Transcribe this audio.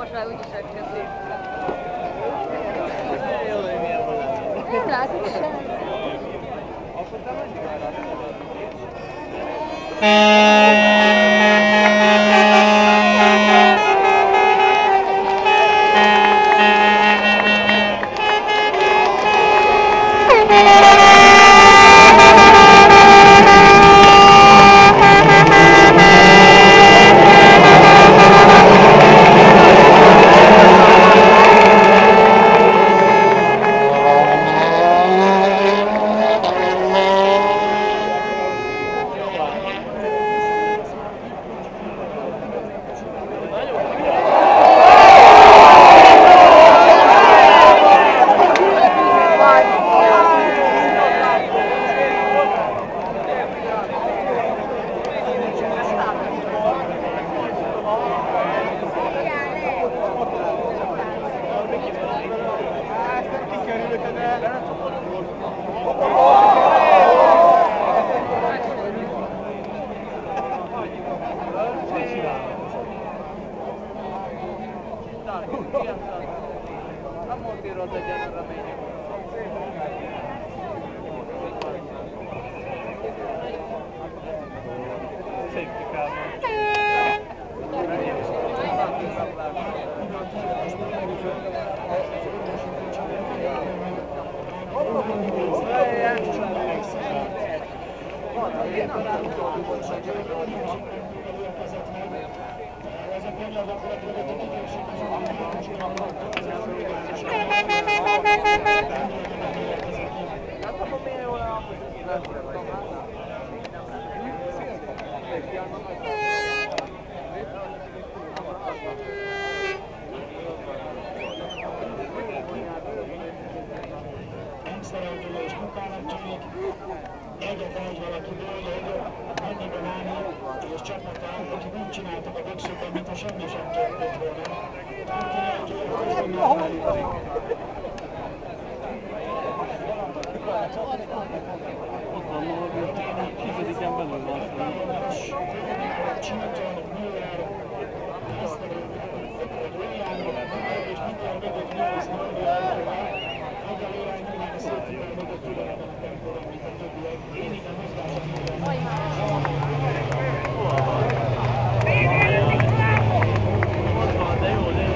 most már úgyis rögtön. Nem látok semmit. A montírod legyen a remények. Safety car. Szereltője és munkának tűnik, egyetlen egy valaki boldog, annyiban állni, és csapata, akik úgy csináltak a boxokon, mintha semmi sem történt volna. Ott van Norbi, 10-en belül van szerintem. Csinton, Müller, Eszterő, William, és mindjárt mögött Nyolc Norbi állóval. Egyelőre nyilván szép fiúval mögött ugyanabban a tempóban, mint a többiek. Én itt a mozgása De jó, de